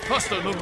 Hasta luego.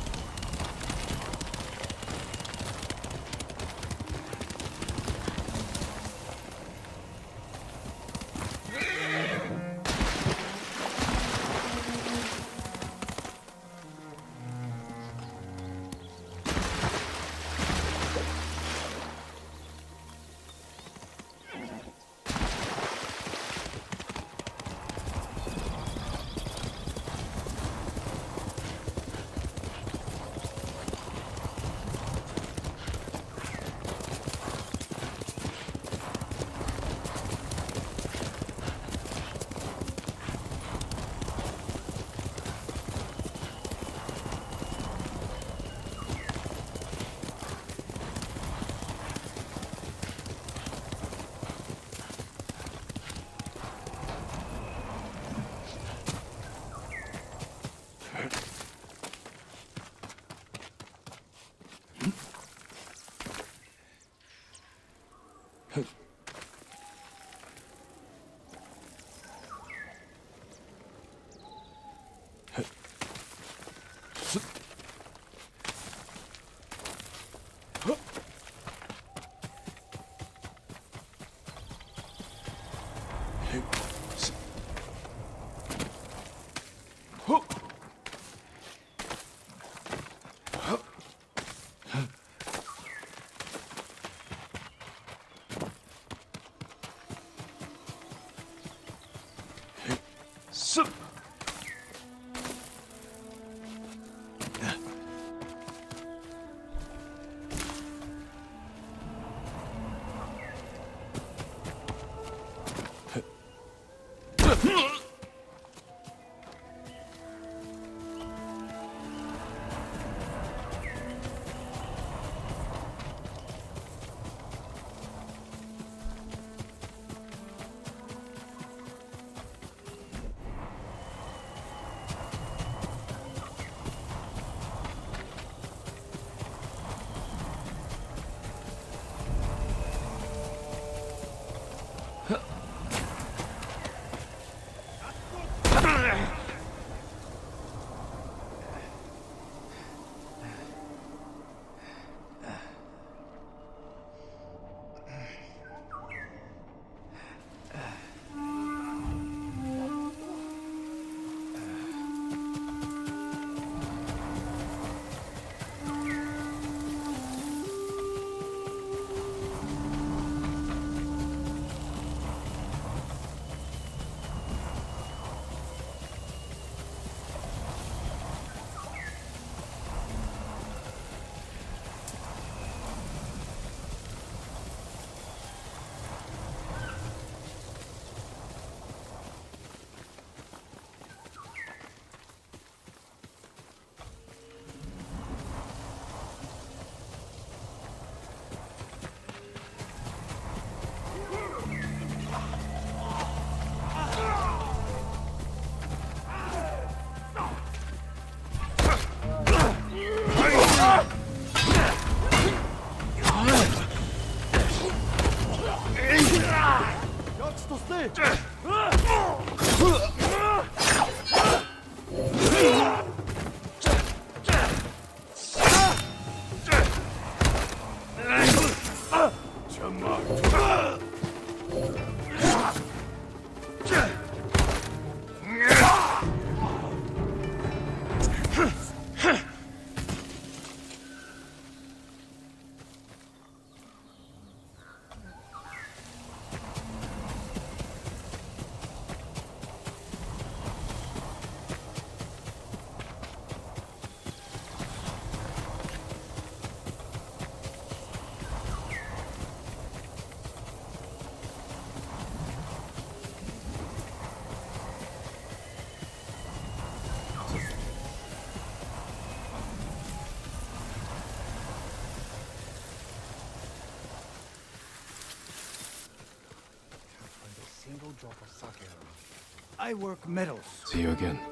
I work metals. See you again.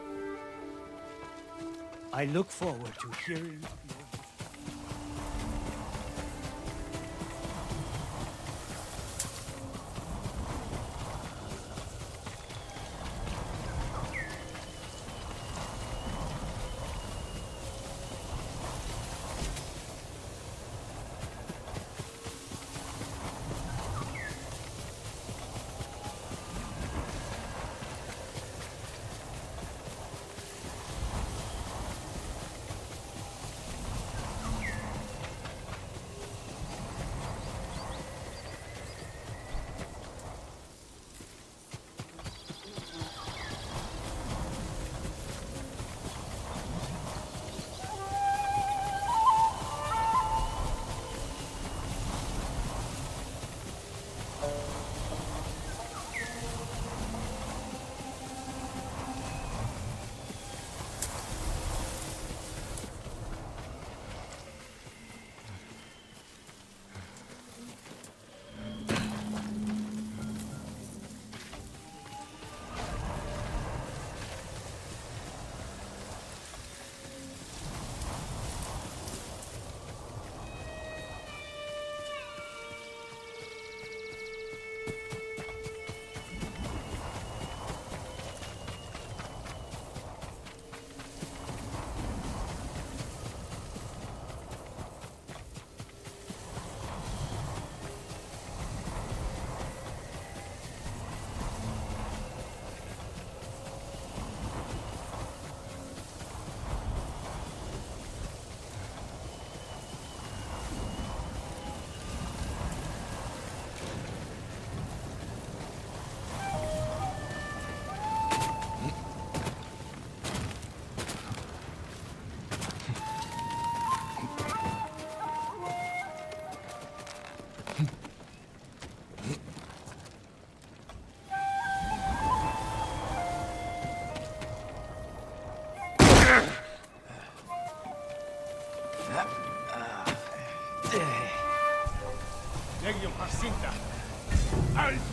I look forward to hearing your...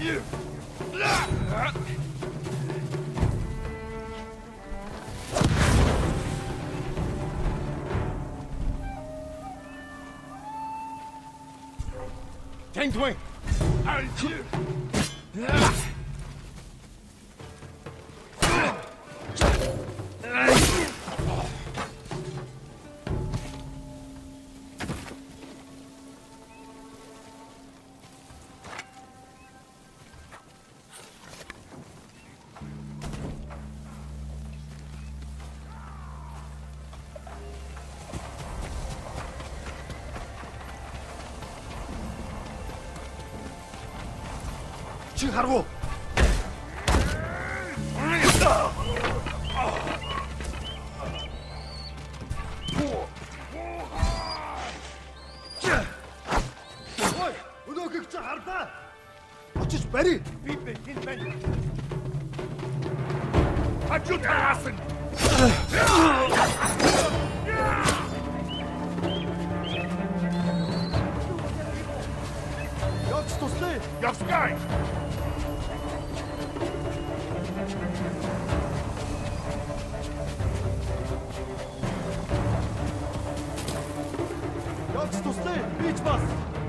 Ten Twin! 지금 가라고! Hoi, udah ke Jakarta. Otjes Berry. Piepen in Ben. Hajut Hasen! Jak to sty? Jowskaj! Jak to sty? Idź was!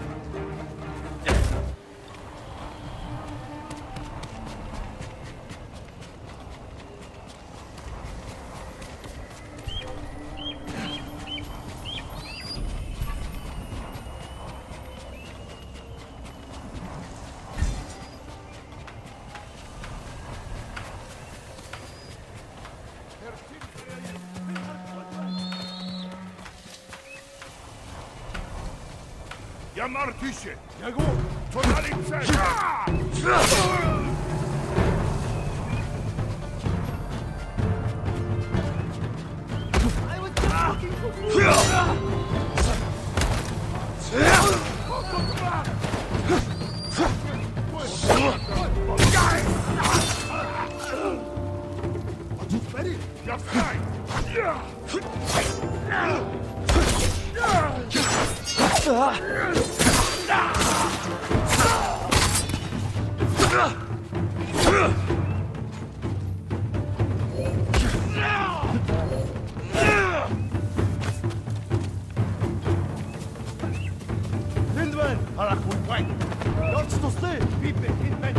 Ja Martysie! Jagu! To na lice! Otjes Berry. Jowskaj! Lindwen. Halak Wijn! Jak to sty? Piepen in Ben.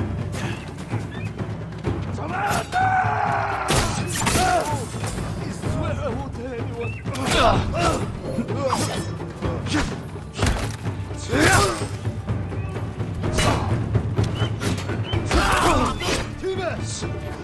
Tibes.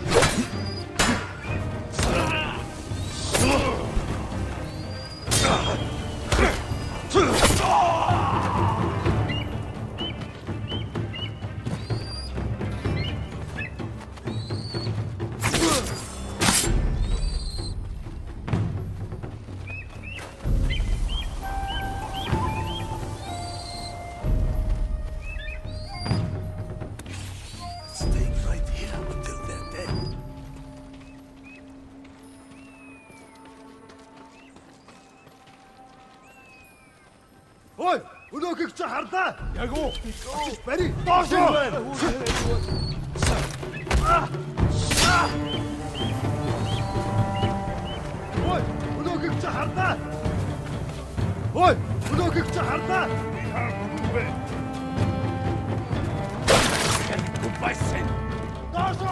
Stay right here until they're dead. Hoi, udah ke Jakarta. Jagu! Otjes Berry. Dozo! Hoi, udah ke Jakarta. Hoi, udah ke Jakarta. Weißen! Dozo.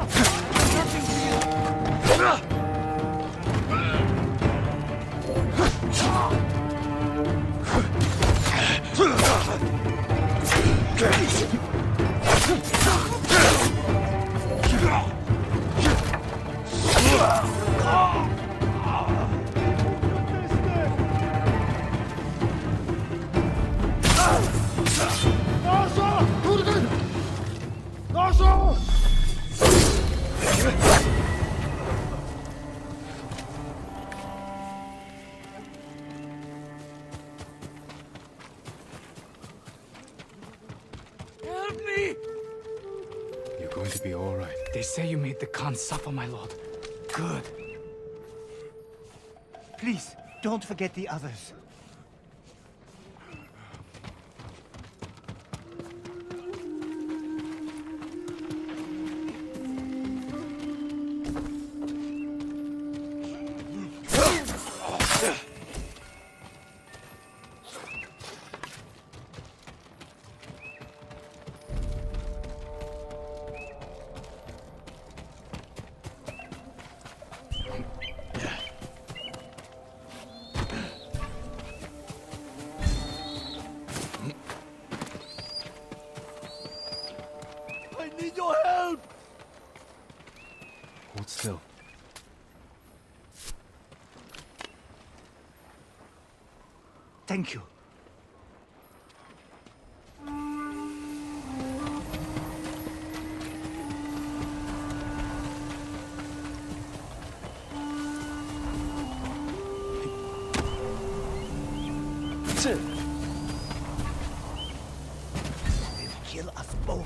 Dozo. Durgun. Dozo. Help me! You're going to be all right. They say you made the Khan suffer, my lord. Good. Please, don't forget the others. Still. Thank you. They'll kill us both.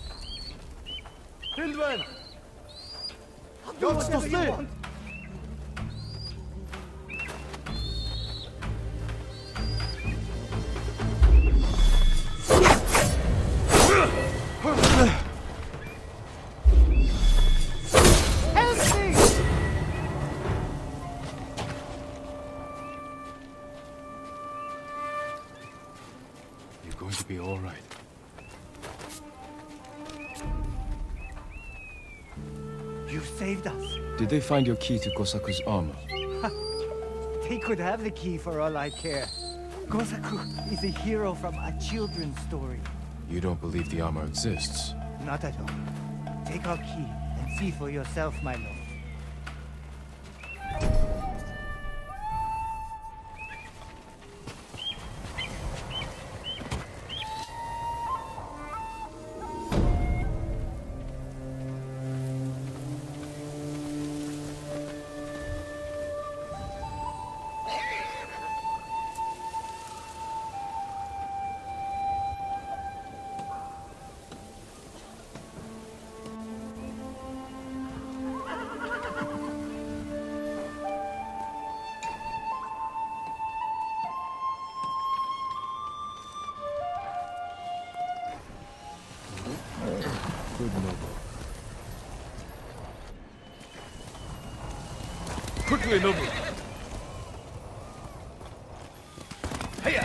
Hildwen! Do Don't whatever you stay. want. Help me! You're going to be all right. You saved us. Did they find your key to Kosaku's armor? They could have the key for all I care. Kosaku is a hero from a children's story. You don't believe the armor exists? Not at all. Take our key and see for yourself, my lord. Good noble. Quickly, noble. Hiya!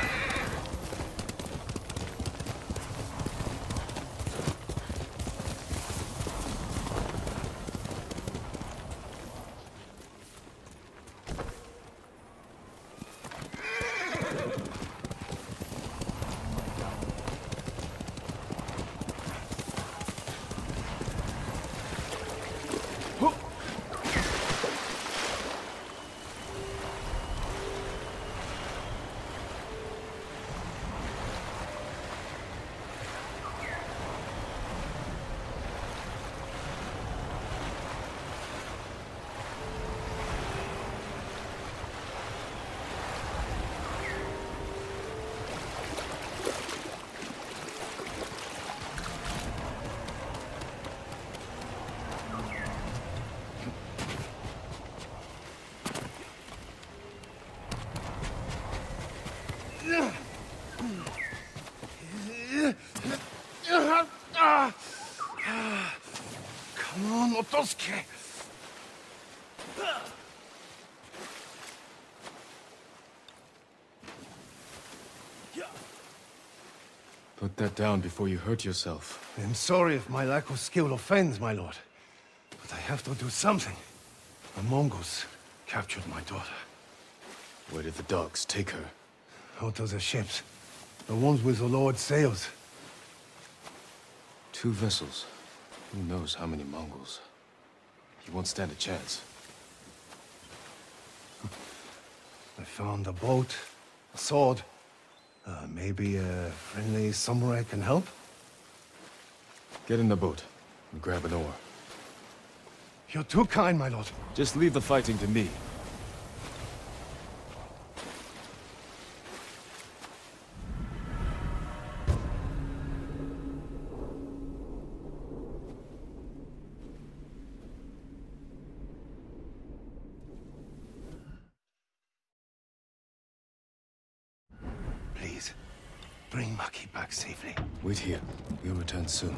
Come on, Otosuke. Put that down before you hurt yourself. I'm sorry if my lack of skill offends, my lord. But I have to do something. The Mongols captured my daughter. Where did the dogs take her? Out of the ships. The ones with the Lord's sails. 2 vessels. Who knows how many Mongols? You won't stand a chance. I found a boat, a sword. Maybe a friendly samurai can help? Get in the boat and grab an oar. You're too kind, my lord. Just leave the fighting to me. Please, bring Maki back safely. Wait here. We'll return soon.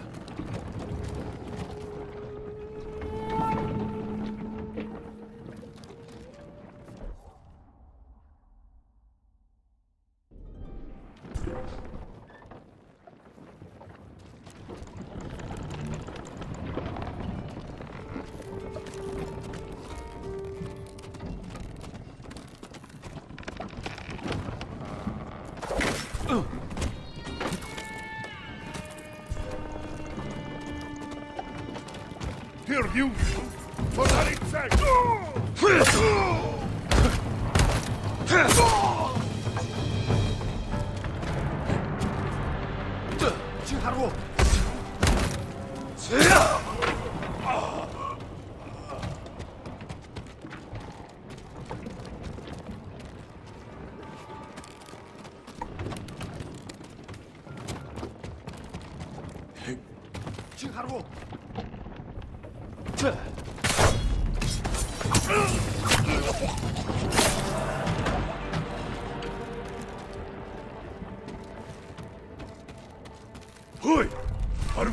Here, you! 지하로. 지하로. Hui! Baru.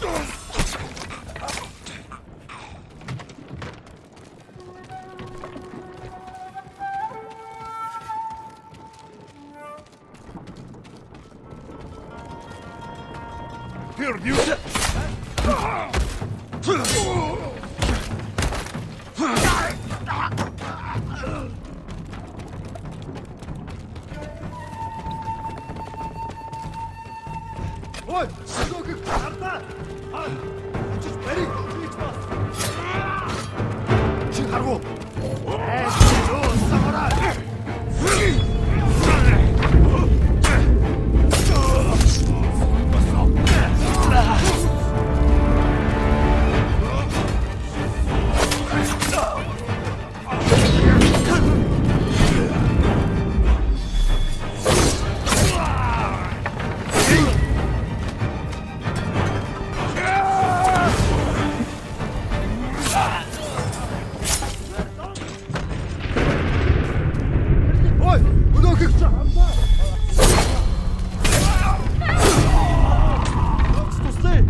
Here, you. Ой, что как карта? Just ready. 지하로. 에스로 사무라이. Ой, куда как Пусти!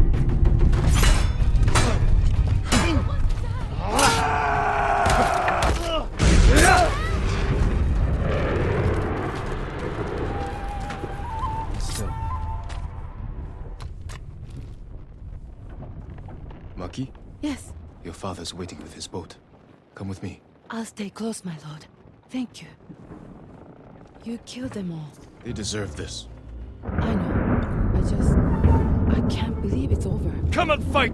Still. Maki, Yes, your father's waiting with his boat. Come with me. I'll stay close, my lord. Thank you. You killed them all. They deserve this. I know. I can't believe it's over. Come and fight!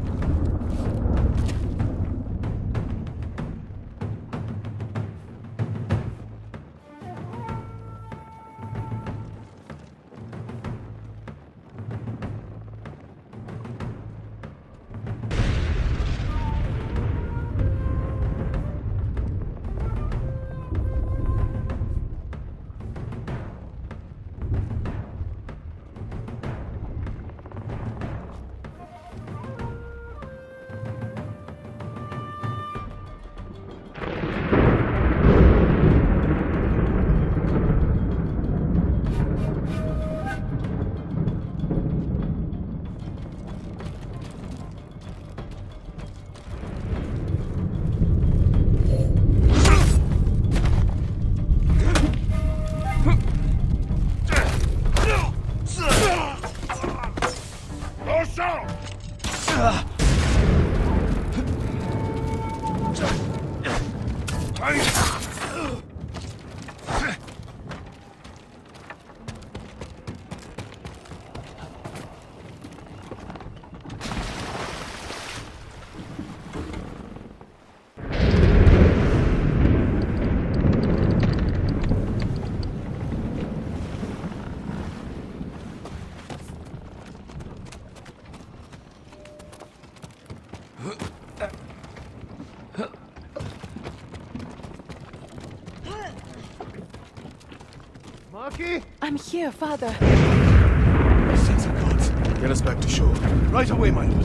Maki? I'm here, father. Sons of gods. Get us back to shore. Right away, my lord.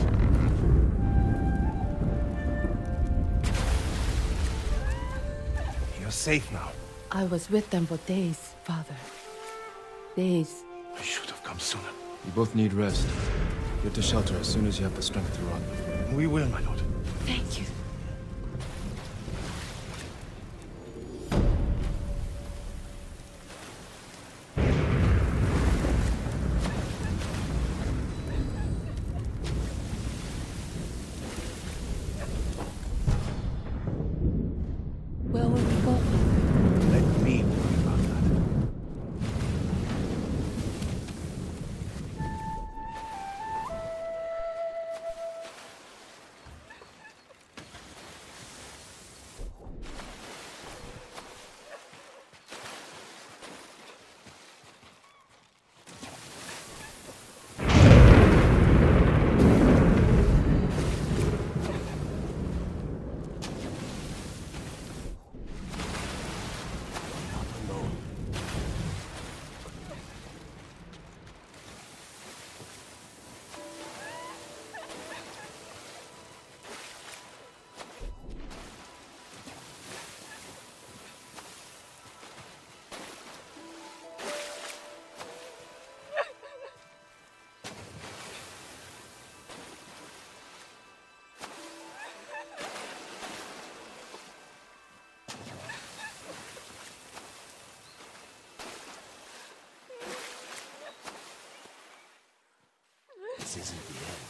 You're safe now. I was with them for days, father. Days. I should have come sooner. You both need rest. Get to shelter as soon as you have the strength to run. We will, my lord. Thank you. Where will we go? Let me worry about that. isn't the end.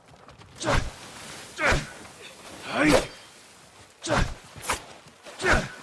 Hey!